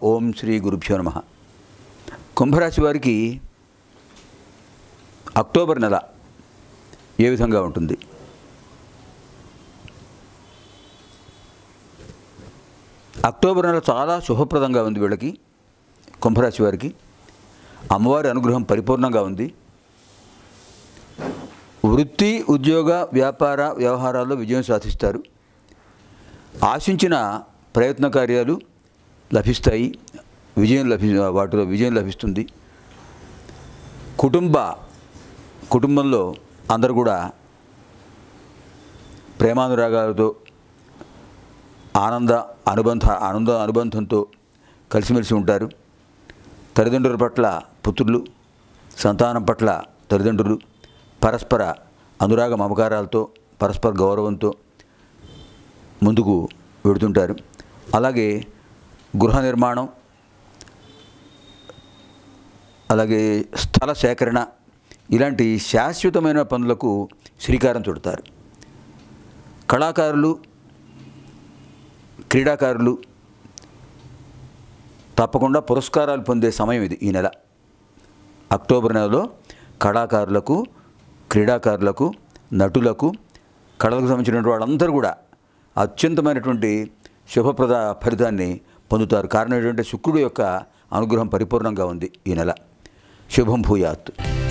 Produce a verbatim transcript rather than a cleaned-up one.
ఓం శ్రీ గురుభ్యో నమః. కుంభరాశి వారికి అక్టోబర్ నెల ఏ విధంగా ఉంటుంది? అక్టోబర్ నెల చాలా శుభప్రదంగా ఉంది. వీళ్ళకి కుంభరాశి వారికి అమ్మవారి అనుగ్రహం పరిపూర్ణంగా ఉంది. వృత్తి, ఉద్యోగ, వ్యాపార వ్యవహారాల్లో విజయం సాధిస్తారు. ఆశించిన ప్రయత్న కార్యాలు లభిస్తాయి. విజయం లభి వాటిలో విజయం లభిస్తుంది. కుటుంబ కుటుంబంలో అందరూ కూడా ప్రేమానురాగాలతో ఆనంద అనుబంధ ఆనంద అనుబంధంతో కలిసిమెలిసి ఉంటారు. తల్లిదండ్రుల పట్ల పుత్రులు, సంతానం పట్ల తల్లిదండ్రులు పరస్పర అనురాగ మమకారాలతో, పరస్పర గౌరవంతో ముందుకు వెడుతుంటారు. అలాగే గృహ నిర్మాణం, అలాగే స్థల సేకరణ ఇలాంటి శాశ్వతమైన పనులకు శ్రీకారం చుడతారు. కళాకారులు, క్రీడాకారులు తప్పకుండా పురస్కారాలు పొందే సమయం ఇది. ఈ నెల అక్టోబర్ నెలలో కళాకారులకు, క్రీడాకారులకు, నటులకు, కళలకు సంబంధించినటువంటి వాళ్ళందరూ కూడా అత్యంతమైనటువంటి శుభప్రద ఫలితాన్ని పొందుతారు. కారణం ఏంటంటే శుక్రుడు యొక్క అనుగ్రహం పరిపూర్ణంగా ఉంది ఈ నెల. శుభం భూయాత్.